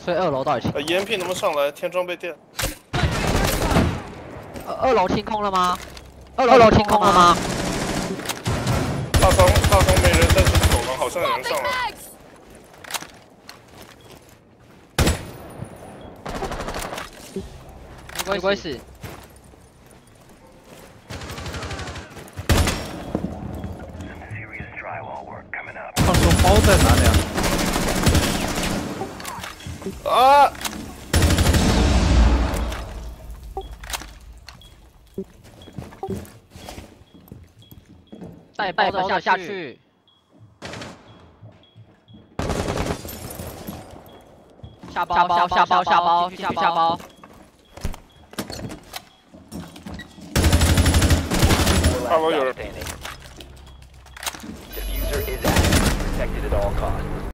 所以2楼到底清 ？EMP 能不能上来？天装备店。 2楼清空了吗？2楼清空了吗？ 大仓没人，但是走廊好像有人上来。 没关系。 放松包在哪里啊？ 啊！ 带包的下去。下包，继续下包。 2楼有人。 Diffuser is active, protected at all costs.